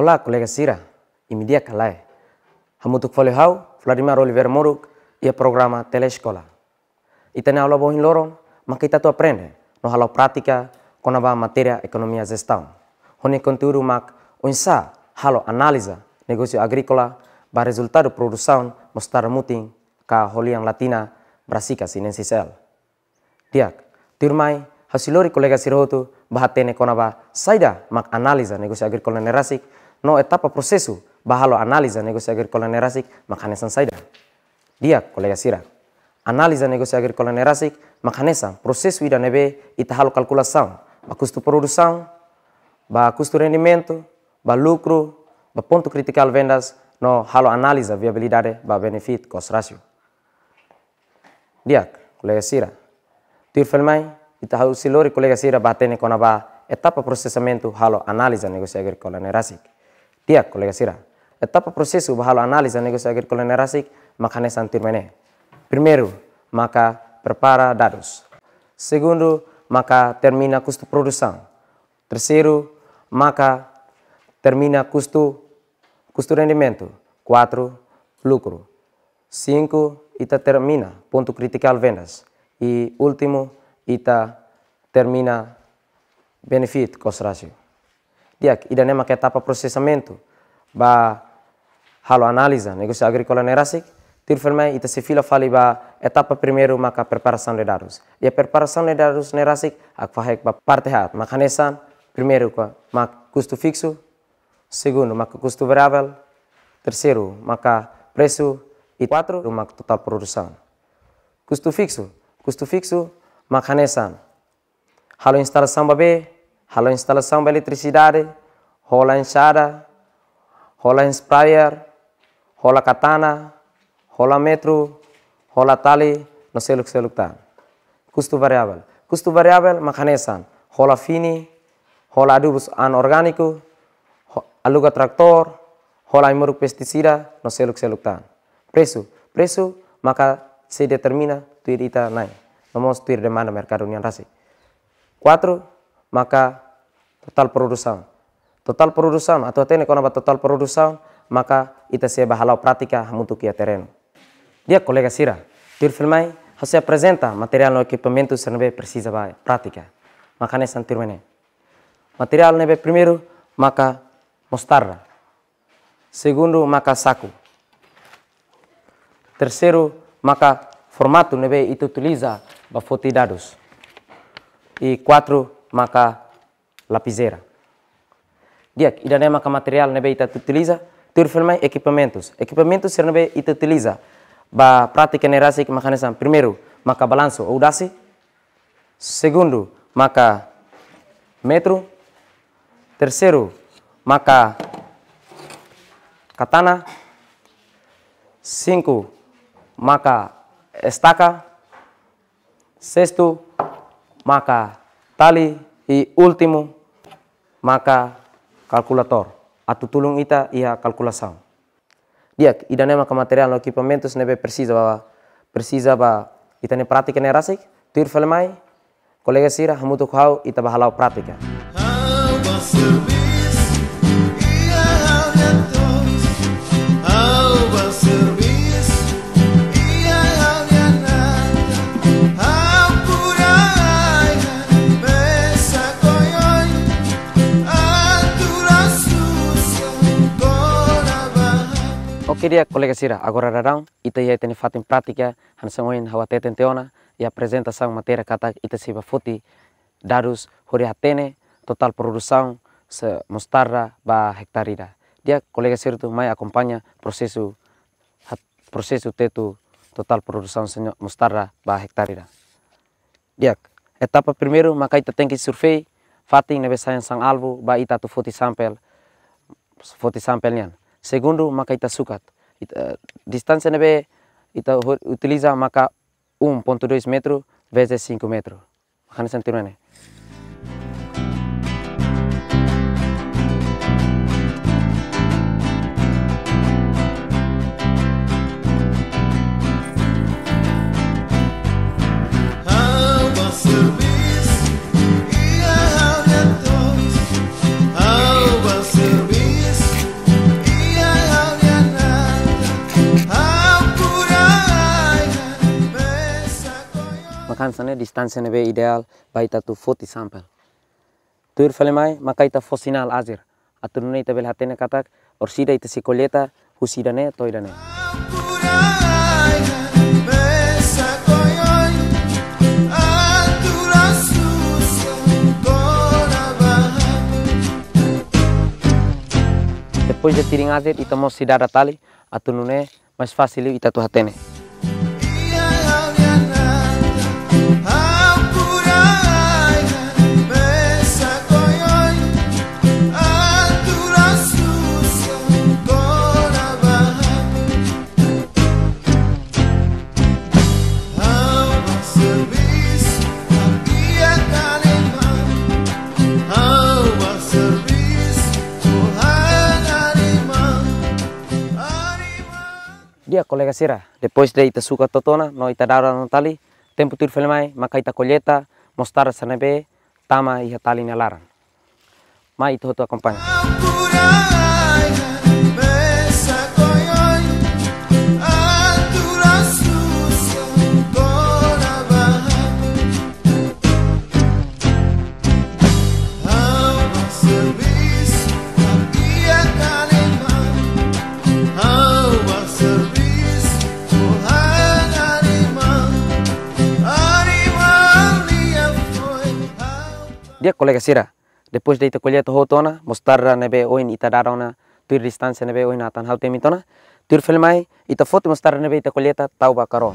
Olá, colega Sira, e me dia calai. Hamutuk folio hau, Vladimir Oliveira Moruk, e o programa Telescola. E tem aula boa em Loron, mas que tu aprende, no aula prática, com a matéria economia gestão. Onde conteúdo mak unsa, halo analisa, negócio agrícola, ba resultado produção, mostrar muting, ka holiang latina, brasika sinensisel. Diak, tirmai, hasilori colega Siroto, bahatene konaba, saida mak analisa negócio agrícola nerasik, no etapa processo, bahalo analisa negócio agrícola nerasik, makanesan saida. Diak, colega Sira, analisa negócio agrícola nerasik, makanesan, processo ida nebe, ita halo calculação, ba custo produção, ba custo rendimento, ba lucro, ba ponto critical vendas, no halo analisa viabilidade, ba benefit cost ratio. Diak, colega Sira, tirfelmai, ita hasilori colega Sira bahatene konaba, etapa processamento, halo analisa negócio agrícola nerasik. Diak, colega Sira, etapa processo bahalo analisa negócio agrícola nerasik, makanesan tirmene. Primeiro, maka prepara dados. Segundo, maka termina custo produção. Terceiro, maka termina custo rendimento. 4, lucro. 5, ita termina ponto critical vendas. E último, ita termina benefit cost ratio. Diak, ida nema que etapa processamento, ba halo analisa negócio agrícola nerasik, tirfelmai ita se fila fali ba etapa primeiro maka preparação de dados. E a preparação de dados nerasik ak fahek ba parte hat, makanesan primeiro maka custo fixo, segundo maka custo variável, terceiro maka preço e 4 maka total produção. Custo fixo makanesan halo instalação babe, halo instalação da eletricidade, rola enxada, rola sprayer, rola katana, rola metro, rola tali, no seluk tá. Custo variável, makanesan, rola fini, rola adubos anorgânico, aluga tractor, rola imuruk pesticida, no seluk tá. Preço, maka se determina tuir ita naik, nomos tuir demanda mercado unian rasi. 4, maka total produção atau tene konaba total produção, maka ita se bahalau prática untuk ia terreno. Dia colega Sira, tirfilmai, você apresenta material no equipamento se nebe precisa ba prática. Maka nesan tirmene. Material nebe primeiro, maka mostarda. Segundo, maka saco. Terceiro, maka formato nebe itu utiliza ba foto dados. E 4, maka lapiseira. Dia, ida nema ka material nebe ita utiliza, tirfilmai equipamentos. Equipamentos se nebe ita utiliza ba prática nerasik makanesan. Primeiro, maka balanço ou dasi. Segundo, maka metro. Terceiro, maka katana. 5, maka estaca. Sexto, maka tali. E último, maka calculator. Atu tulung ita ia calculação. Dia, ida nema ka material no equipamentos nebe precisa ba ita ne prática nerasik. Tuir falmai, colega Sira, hamutuk hau ita bahalau prática. Oke dia colega Sira, agora rarão, ita ia tene fato em prática, hansangoin hawa teten teona, e apresentação matéria kata ita siba foti, dados, hori hatene, total produção, se mostarda ba hektarida. Dia colega Sira tu mai acompanha processo tetu total produção se mostarda ba hektarida. Dia etapa primeiro, maka ita tem que survey, fating nebe sang alvo, ba ita tu foti sampel nian. Segundo, maka ita sukat. Distância nebe ita utiliza maka 1.2 metro vezes 5 metro. Maka nesan tirmene. Serviço, alcança distância nebe ideal baita tu foto sample. Tuir falemai maka ita fosinal azir. Aturune ita bel hatene katak orsida ita si colheita husida ne toida ne. Depois de tirar azir ita mos sidara tali aturune mais fácil ita tu hatene. Dia colega Sira, depois de ita suka totona, no ita dara no tali, tempo tur filmai, maka ita colheita, mostrar sanebe, tama iha tali nalaran. Mai ita hotu acompanha. Dia colega Sira, depois de ita colheita hotona, mostrar nebe oin ita darona tur distância nebe oin atan hau temitona, tur filmai ita foto mostrar nebe ita colheita tau bakaron.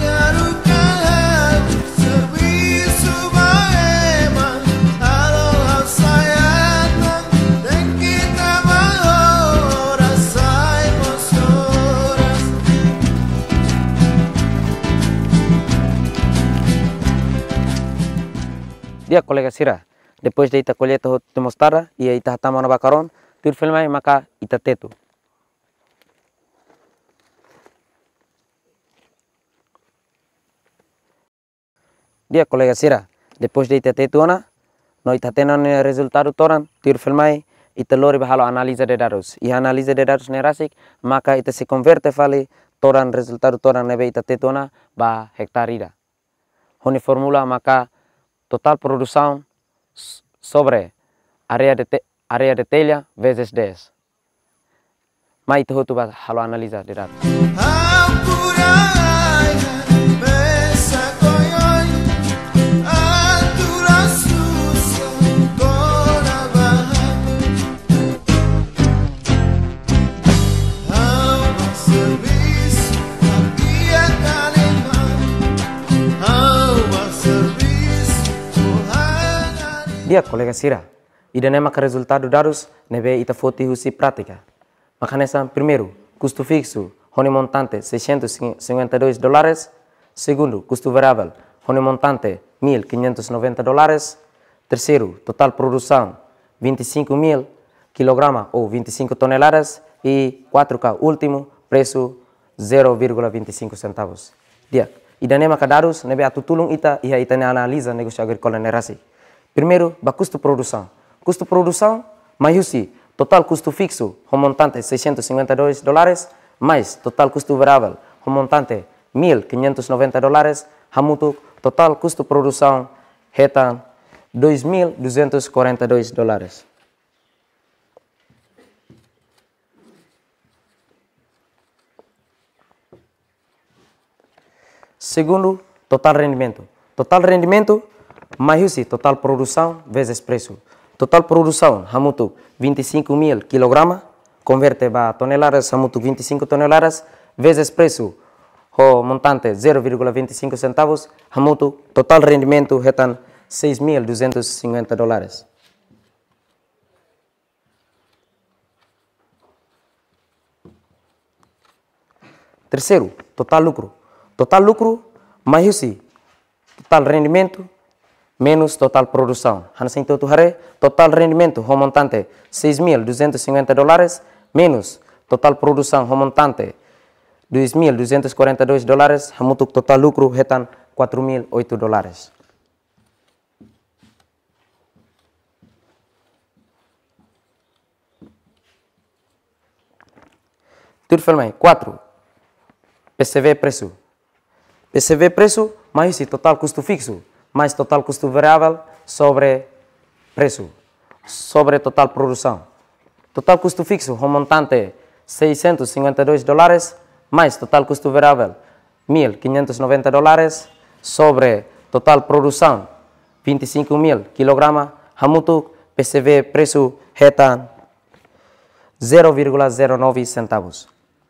Dia colega Sira, depois de ita colheita te mostrar e ita hatama na bakaron, tur filmai maka ita tetu. Dia colega Sira, depois de ita tetu ona, no ita tenan resultado toran, tur filmai ita lori bahalo analisa de dados. E analisa de dados nerasik, maka ita se converte fali toran resultado toran nebe ita tetu ona ba hektarida. Honi formula maka total produção sobre área de telha vezes 10. Mas itu tu bah halo analisa de dados. Dia colega Sira, ida nema que resultado dados nebe ita foto husi prática. Makanesa primeiro, custo fixo, hone montante $652. Segundo, custo variável, hone montante $1.590. Terceiro, total produção 25.000 kg ou 25 toneladas. E 4K, último, preço 0,25 centavos. Dia, ida nema que dados nebe atutulung ita iha ita ne analisa negócio agrícola nerasi. Primeiro, ba custo produção. Custo produção, mais total custo fixo, montante $652, mais total custo variável, montante $1.590, hamutu total custo produção, retan $2.242. Segundo, total rendimento. Total rendimento, mais total produção vezes preço. Total produção, hamutu 25.000 kg, converte para toneladas, hamutu 25 toneladas, vezes preço, o montante 0,25 centavos, hamutu total rendimento, retan $6.250. Terceiro, total lucro. Total lucro, mais total rendimento, menos total produção. Hansen tu hare, total rendimento, o montante $6.250, menos total produção, o montante $2.242, hamutu total lucro, retan $4.008. Tudo filmei. 4. PCV preço. PCV preço, mais esse total custo fixo, mais total custo variável sobre preço, sobre total produção. Total custo fixo, o montante $652, mais total custo variável $1.590, sobre total produção 25.000 kg, hamutuk PCV preço reta 0,09 centavos.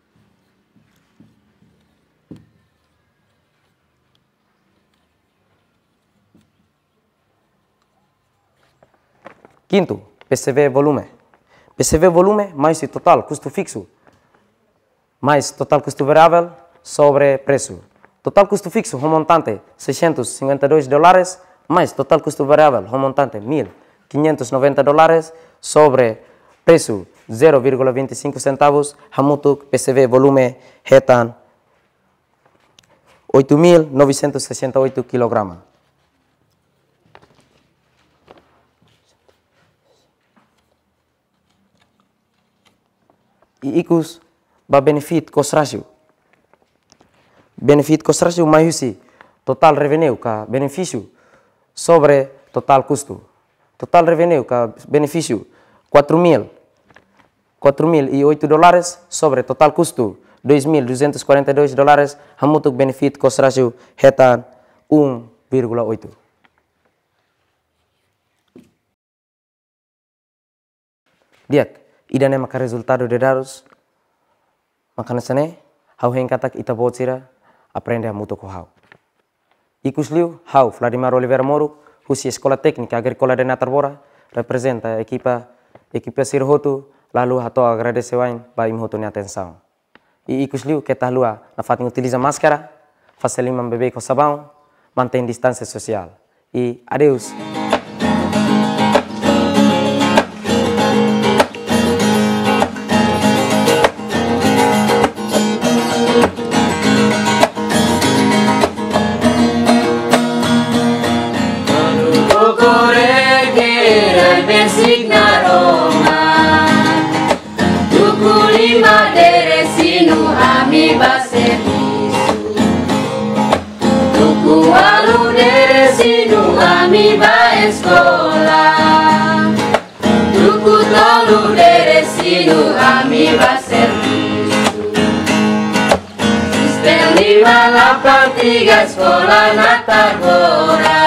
Quinto, PCV volume. PCV volume mais total custo fixo, mais total custo variável sobre preço. Total custo fixo, o montante $652, mais total custo variável, o montante $1.590, sobre preço 0,25 centavos, hamutuk PCV volume retan 8.968 kg. E ikus ba benefit cost ratio. Benefit cost ratio mais total revenue ka benefício sobre total custo. Total revenue ka benefício $4.008 sobre total custo $2.242, hamutuk benefit cost ratio retan 1,8. Diak, ida maka resultado de dados, makana sane, hau heng katak ita botsira, aprende a muto ko hau. Ikus liu, hau Vladimir Oliveira Moro, husi Escola Técnica Agrícola de Natarbora, representa a equipa Sirhotu, lalu hato agradece wain ba imhoto ni atenção. E ikus liu, que tá lua, na fatin utiliza máscara, faça lima bebê com sabão, mantém distância social. E adeus. Escola, tuku tolu deresinu amiba serviço. Sistema 583 escola Natarbora.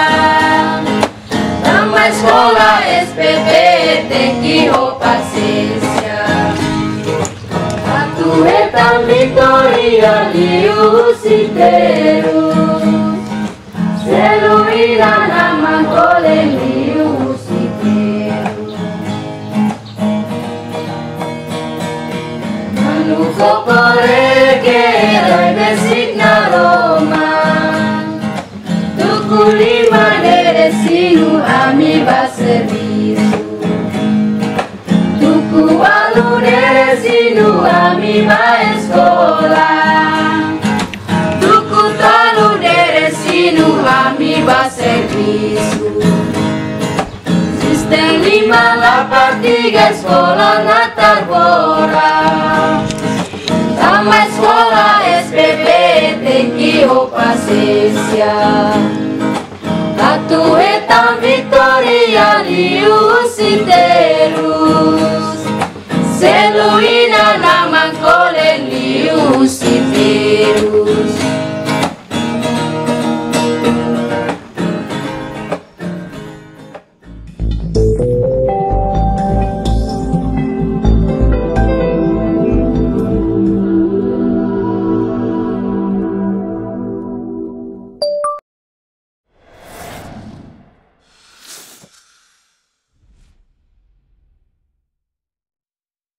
Numa escola SPP tem que ter paciência. A tueta Vitória e o Citeiro. Selo irá na mangole liu siteiro. Manu kokore que vai designar Roma. Tuku lima deresinu amiba serviço. Tuku alu deresinu amiba escola. Tuku tolu deresinu amiba serviço. Sistema 583 escola Natarbora. Uma escola SPP tem que ter paciência. A tueta Vitória e o Citeiro.